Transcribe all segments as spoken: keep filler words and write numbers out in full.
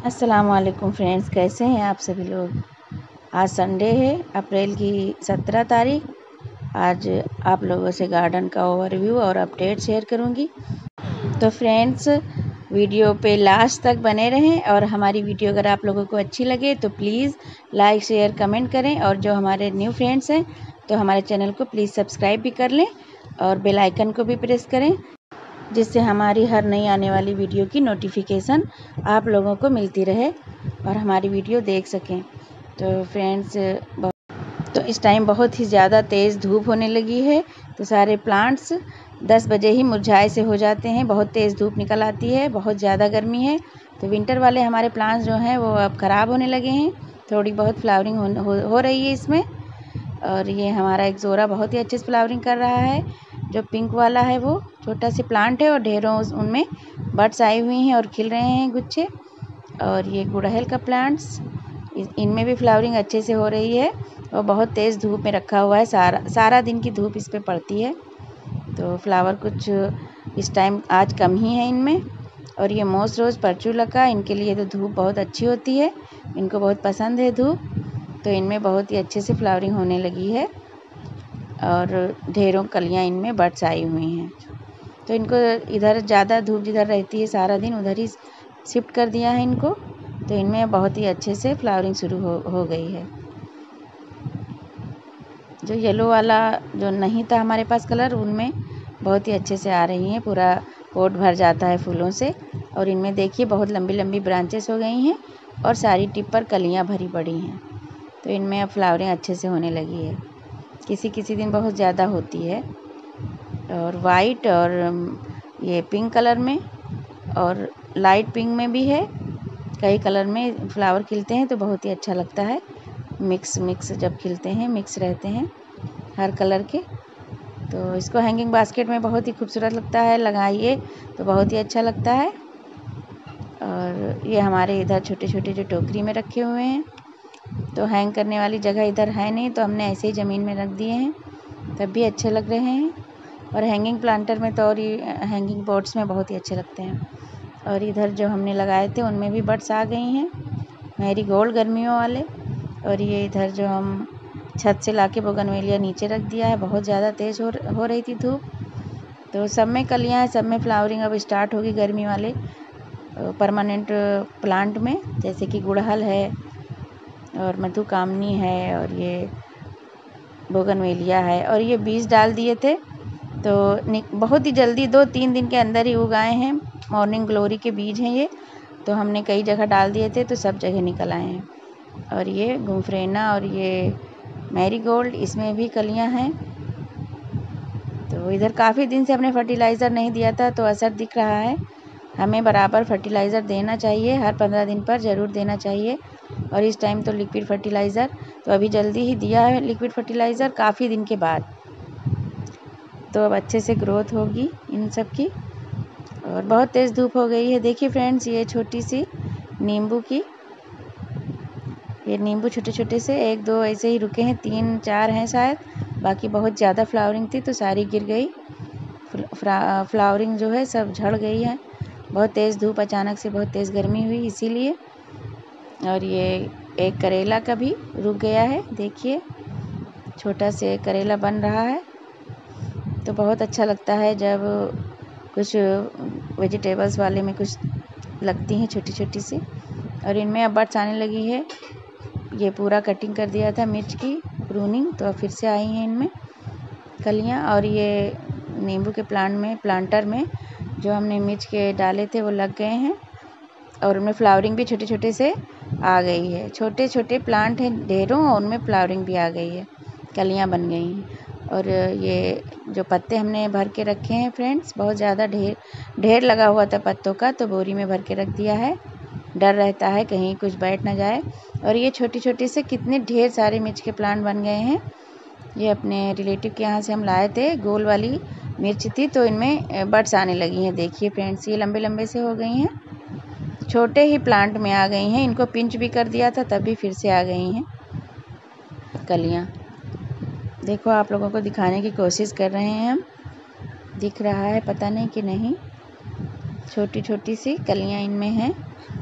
अस्सलामुअलैकुम फ्रेंड्स, कैसे हैं आप सभी लोग। आज संडे है, अप्रैल की सत्रह तारीख। आज आप लोगों से गार्डन का ओवरव्यू और अपडेट शेयर करूंगी। तो फ्रेंड्स, वीडियो पे लास्ट तक बने रहें और हमारी वीडियो अगर आप लोगों को अच्छी लगे तो प्लीज़ लाइक शेयर कमेंट करें। और जो हमारे न्यू फ्रेंड्स हैं तो हमारे चैनल को प्लीज़ सब्सक्राइब भी कर लें और बेल आइकन को भी प्रेस करें, जिससे हमारी हर नई आने वाली वीडियो की नोटिफिकेशन आप लोगों को मिलती रहे और हमारी वीडियो देख सकें। तो फ्रेंड्स, तो इस टाइम बहुत ही ज़्यादा तेज़ धूप होने लगी है, तो सारे प्लांट्स दस बजे ही मुरझाए से हो जाते हैं। बहुत तेज़ धूप निकल आती है, बहुत ज़्यादा गर्मी है, तो विंटर वाले हमारे प्लांट्स जो हैं वो अब ख़राब होने लगे हैं। थोड़ी बहुत फ्लावरिंग हो, हो, हो रही है इसमें। और ये हमारा एक्ज़ोरा बहुत ही अच्छे से फ्लावरिंग कर रहा है। जो पिंक वाला है वो छोटा सा प्लांट है और ढेरों उनमें बड्स आई हुई हैं और खिल रहे हैं गुच्छे। और ये गुड़हल का प्लांट्स, इनमें भी फ्लावरिंग अच्छे से हो रही है और बहुत तेज़ धूप में रखा हुआ है। सारा सारा दिन की धूप इस पे पड़ती है, तो फ्लावर कुछ इस टाइम आज कम ही है इनमें। और ये मोस रोज़ परचूला का, इनके लिए तो धूप बहुत अच्छी होती है, इनको बहुत पसंद है धूप, तो इनमें बहुत ही अच्छे से फ्लावरिंग होने लगी है और ढेरों कलियां इनमें बड्स आई हुई हैं। तो इनको इधर ज़्यादा धूप जिधर रहती है सारा दिन उधर ही शिफ्ट कर दिया है इनको, तो इनमें बहुत ही अच्छे से फ्लावरिंग शुरू हो, हो गई है। जो येलो वाला जो नहीं था हमारे पास कलर, उनमें बहुत ही अच्छे से आ रही हैं, पूरा पोट भर जाता है फूलों से। और इनमें देखिए बहुत लंबी लंबी ब्रांचेस हो गई हैं और सारी टिप पर कलियाँ भरी पड़ी हैं, तो इनमें अब फ्लावरिंग अच्छे से होने लगी है। किसी किसी दिन बहुत ज़्यादा होती है। और वाइट और ये पिंक कलर में और लाइट पिंक में भी है, कई कलर में फ्लावर खिलते हैं तो बहुत ही अच्छा लगता है। मिक्स मिक्स जब खिलते हैं, मिक्स रहते हैं हर कलर के, तो इसको हैंगिंग बास्केट में बहुत ही खूबसूरत लगता है, लगाइए तो बहुत ही अच्छा लगता है। और ये हमारे इधर छोटे छोटे जो टोकरी में रखे हुए हैं, तो हैंग करने वाली जगह इधर है नहीं, तो हमने ऐसे ही ज़मीन में रख दिए हैं, तब भी अच्छे लग रहे हैं। और हैंगिंग प्लांटर में तो और ये हैंगिंग पॉट्स में बहुत ही अच्छे लगते हैं। और इधर जो हमने लगाए थे उनमें भी बड्स आ गई हैं, मैरीगोल्ड गर्मियों वाले। और ये इधर जो हम छत से लाके बोगनवेलिया नीचे रख दिया है, बहुत ज़्यादा तेज़ हो हो रही थी धूप, तो सब में कलियाँ हैं, सब में फ्लावरिंग अब स्टार्ट होगी गर्मी वाले परमानेंट प्लांट में, जैसे कि गुड़हल है और मधुकामनी है और ये बोगनवेलिया है। और ये बीज डाल दिए थे तो बहुत ही जल्दी दो तीन दिन के अंदर ही उगाए हैं। मॉर्निंग ग्लोरी के बीज हैं ये, तो हमने कई जगह डाल दिए थे तो सब जगह निकल आए हैं। और ये गुम्फरेना और ये मैरीगोल्ड, इसमें भी कलियां हैं। तो इधर काफ़ी दिन से हमने फर्टिलाइज़र नहीं दिया था, तो असर दिख रहा है। हमें बराबर फर्टिलाइज़र देना चाहिए, हर पंद्रह दिन पर ज़रूर देना चाहिए। और इस टाइम तो लिक्विड फर्टिलाइज़र, तो अभी जल्दी ही दिया है लिक्विड फर्टिलाइज़र काफ़ी दिन के बाद, तो अब अच्छे से ग्रोथ होगी इन सब की। और बहुत तेज़ धूप हो गई है। देखिए फ्रेंड्स, ये छोटी सी नींबू की, ये नींबू छोटे छोटे से एक दो ऐसे ही रुके हैं, तीन चार हैं शायद, बाकी बहुत ज़्यादा फ्लावरिंग थी तो सारी गिर गई। फ्लावरिंग जो है सब झड़ गई है, बहुत तेज़ धूप, अचानक से बहुत तेज़ गर्मी हुई इसीलिए। और ये एक करेला का भी रुक गया है, देखिए छोटा से करेला बन रहा है। तो बहुत अच्छा लगता है जब कुछ वेजिटेबल्स वाले में कुछ लगती हैं छोटी छोटी सी। और इनमें अब बड्स आने लगी है। ये पूरा कटिंग कर दिया था मिर्च की प्रूनिंग, तो अब फिर से आई हैं इनमें कलियां। और ये नींबू के प्लांट में प्लांटर में जो हमने मिर्च के डाले थे वो लग गए हैं और उनमें फ्लावरिंग भी छोटे छोटे से आ गई है। छोटे छोटे प्लांट हैं ढेरों और उनमें फ्लावरिंग भी आ गई है, कलियां बन गई हैं। और ये जो पत्ते हमने भर के रखे हैं फ्रेंड्स, बहुत ज़्यादा ढेर ढेर लगा हुआ था पत्तों का, तो बोरी में भर के रख दिया है, डर रहता है कहीं कुछ बैठ ना जाए। और ये छोटी छोटी से कितने ढेर सारे मिर्च के प्लांट बन गए हैं। ये अपने रिलेटिव के यहाँ से हम लाए थे, गोल वाली मिर्च थी, तो इनमें बड्स आने लगी हैं। देखिए फ्रेंड्स, ये लंबे लंबे से हो गई हैं, छोटे ही प्लांट में आ गई हैं। इनको पिंच भी कर दिया था तब भी फिर से आ गई हैं कलियाँ। देखो, आप लोगों को दिखाने की कोशिश कर रहे हैं हम, दिख रहा है पता नहीं कि नहीं, छोटी छोटी सी कलियाँ इनमें हैं।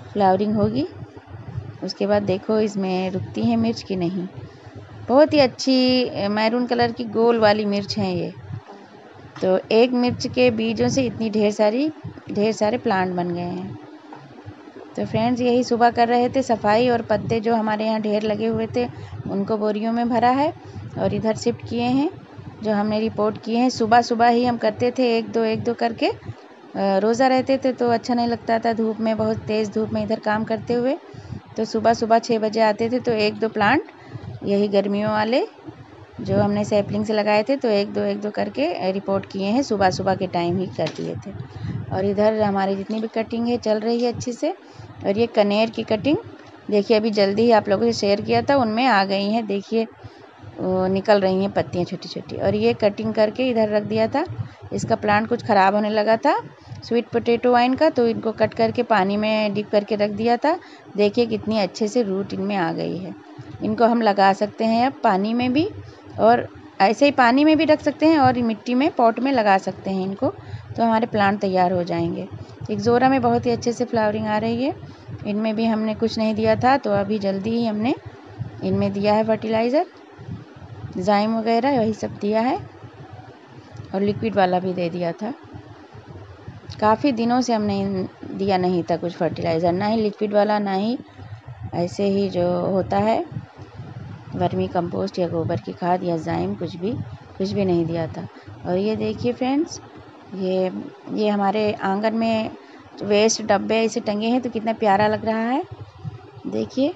फ्लावरिंग होगी। उसके बाद देखो इसमें रुकती है मिर्च कि नहीं। बहुत ही अच्छी मैरून कलर की गोल वाली मिर्च है ये। तो एक मिर्च के बीजों से इतनी ढेर सारी ढेर सारे प्लांट बन गए हैं। तो फ्रेंड्स यही सुबह कर रहे थे सफाई, और पत्ते जो हमारे यहाँ ढेर लगे हुए थे उनको बोरियों में भरा है और इधर शिफ्ट किए हैं जो हमने रिपोर्ट किए हैं। सुबह सुबह ही हम करते थे, एक दो एक दो करके। रोज़ा रहते थे तो अच्छा नहीं लगता था धूप में, बहुत तेज़ धूप में इधर काम करते हुए। तो सुबह सुबह छः बजे आते थे तो एक दो प्लांट यही गर्मियों वाले जो हमने सैपलिंग से लगाए थे तो एक दो एक दो करके रिपोर्ट किए हैं। सुबह सुबह के टाइम ही कर दिए थे। और इधर हमारी जितनी भी कटिंग है चल रही है अच्छी से। और ये कनेर की कटिंग देखिए अभी जल्दी ही आप लोगों से शेयर किया था, उनमें आ गई हैं। देखिए निकल रही हैं पत्तियाँ छोटी छोटी। और ये कटिंग करके इधर रख दिया था। इसका प्लांट कुछ ख़राब होने लगा था स्वीट पोटैटो वाइन का, तो इनको कट करके पानी में डिप करके रख दिया था। देखिए कितनी अच्छे से रूट इनमें आ गई है। इनको हम लगा सकते हैं अब पानी में भी, और ऐसे ही पानी में भी रख सकते हैं और मिट्टी में पॉट में लगा सकते हैं इनको, तो हमारे प्लांट तैयार हो जाएंगे। इक्ज़ोरा में बहुत ही अच्छे से फ्लावरिंग आ रही है। इनमें भी हमने कुछ नहीं दिया था तो अभी जल्दी ही हमने इनमें दिया है फर्टिलाइज़र, जाइम वगैरह वही सब दिया है, और लिक्विड वाला भी दे दिया था। काफ़ी दिनों से हमने दिया नहीं था कुछ फर्टिलाइज़र, ना ही लिक्विड वाला ना ही ऐसे ही जो होता है वर्मी कंपोस्ट या गोबर की खाद या जाइम, कुछ भी कुछ भी नहीं दिया था। और ये देखिए फ्रेंड्स, ये ये हमारे आंगन में वेस्ट डब्बे ऐसे टंगे हैं तो कितना प्यारा लग रहा है। देखिए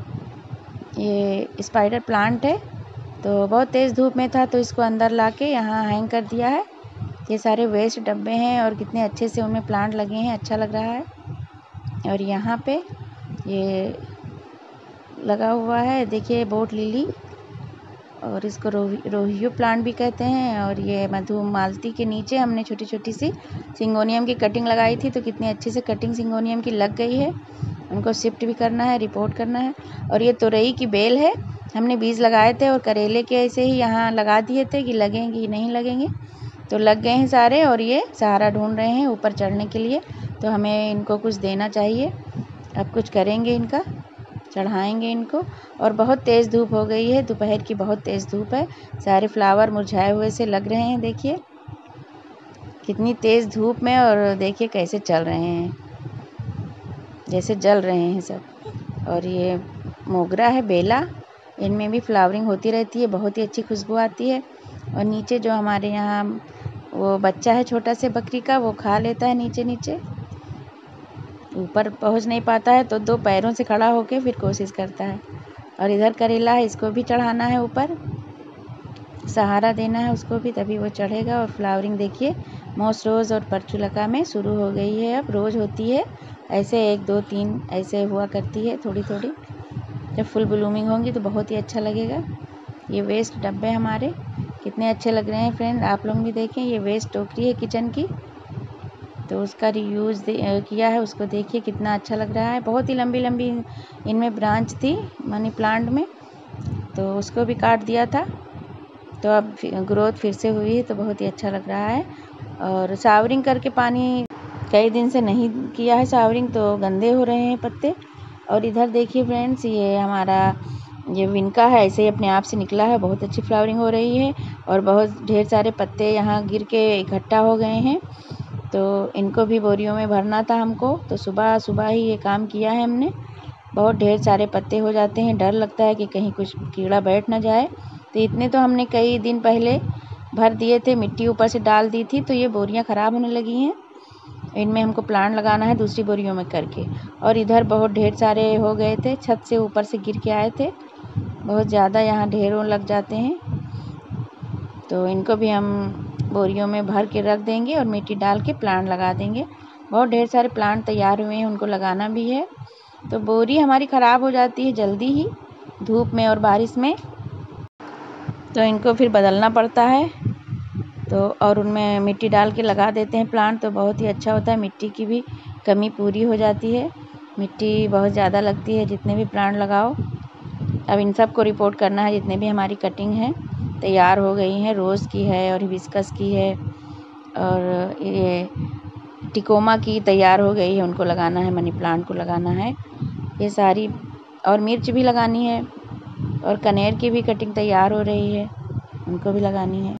ये स्पाइडर प्लांट है, तो बहुत तेज़ धूप में था तो इसको अंदर लाके यहाँ हैंग कर दिया है। ये सारे वेस्ट डब्बे हैं और कितने अच्छे से उनमें प्लांट लगे हैं, अच्छा लग रहा है। और यहाँ पे ये लगा हुआ है देखिए बोट लिली, और इसको रोही रोहियो प्लांट भी कहते हैं। और ये मधुमालती के नीचे हमने छोटी छोटी सी सिंगोनियम की कटिंग लगाई थी, तो कितनी अच्छे से कटिंग सिंगोनियम की लग गई है। उनको शिफ्ट भी करना है, रिपोर्ट करना है। और ये तुरई की बेल है, हमने बीज लगाए थे और करेले के ऐसे ही यहाँ लगा दिए थे कि लगेंगे नहीं लगेंगे, तो लग गए हैं सारे। और ये सहारा ढूंढ रहे हैं ऊपर चढ़ने के लिए, तो हमें इनको कुछ देना चाहिए। अब कुछ करेंगे, इनका चढ़ाएंगे इनको। और बहुत तेज़ धूप हो गई है, दोपहर की बहुत तेज़ धूप है। सारे फ्लावर मुरझाए हुए से लग रहे हैं, देखिए कितनी तेज़ धूप में। और देखिए कैसे चल रहे हैं, जैसे जल रहे हैं सब। और ये मोगरा है, बेला, इनमें भी फ्लावरिंग होती रहती है, बहुत ही अच्छी खुशबू आती है। और नीचे जो हमारे यहाँ वो बच्चा है छोटा से बकरी का, वो खा लेता है नीचे नीचे, ऊपर पहुंच नहीं पाता है तो दो पैरों से खड़ा होके फिर कोशिश करता है। और इधर करेला है, इसको भी चढ़ाना है ऊपर, सहारा देना है उसको भी, तभी वो चढ़ेगा। और फ्लावरिंग देखिए मॉस रोज़ और परचुलका में शुरू हो गई है, अब रोज़ होती है ऐसे एक दो तीन ऐसे हुआ करती है थोड़ी थोड़ी। जब फुल ब्लूमिंग होंगी तो बहुत ही अच्छा लगेगा। ये वेस्ट डब्बे हमारे कितने अच्छे लग रहे हैं फ्रेंड, आप लोग भी देखें। ये वेस्ट टोकरी है किचन की, तो उसका रीयूज़ किया है, उसको देखिए कितना अच्छा लग रहा है। बहुत ही लंबी लंबी इनमें ब्रांच थी मनी प्लांट में, तो उसको भी काट दिया था, तो अब ग्रोथ फिर से हुई है, तो बहुत ही अच्छा लग रहा है। और सावरिंग करके पानी कई दिन से नहीं किया है सावरिंग, तो गंदे हो रहे हैं पत्ते। और इधर देखिए फ्रेंड्स, ये हमारा ये विनका है, ऐसे ही अपने आप से निकला है, बहुत अच्छी फ्लावरिंग हो रही है। और बहुत ढेर सारे पत्ते यहाँ गिर के इकट्ठा हो गए हैं, तो इनको भी बोरियों में भरना था हमको, तो सुबह सुबह ही ये काम किया है हमने। बहुत ढेर सारे पत्ते हो जाते हैं, डर लगता है कि कहीं कुछ कीड़ा बैठ ना जाए, तो इतने तो हमने कई दिन पहले भर दिए थे, मिट्टी ऊपर से डाल दी थी, तो ये बोरियां ख़राब होने लगी हैं। इनमें हमको प्लांट लगाना है दूसरी बोरियों में करके। और इधर बहुत ढेर सारे हो गए थे, छत से ऊपर से गिर के आए थे, बहुत ज़्यादा यहाँ ढेरों लग जाते हैं, तो इनको भी हम बोरियों में भर के रख देंगे और मिट्टी डाल के प्लांट लगा देंगे। बहुत ढेर सारे प्लांट तैयार हुए हैं, उनको लगाना भी है। तो बोरी हमारी ख़राब हो जाती है जल्दी ही धूप में और बारिश में, तो इनको फिर बदलना पड़ता है, तो और उनमें मिट्टी डाल के लगा देते हैं प्लांट, तो बहुत ही अच्छा होता है। मिट्टी की भी कमी पूरी हो जाती है, मिट्टी बहुत ज़्यादा लगती है जितने भी प्लांट लगाओ। अब इन सब को रिपोर्ट करना है, जितने भी हमारी कटिंग है तैयार हो गई हैं। रोज़ की है और हिबिस्कस की है, और ये टिकोमा की तैयार हो गई है, उनको लगाना है, मनी प्लांट को लगाना है। ये सारी और मिर्च भी लगानी है और कनेर की भी कटिंग तैयार हो रही है, उनको भी लगानी है।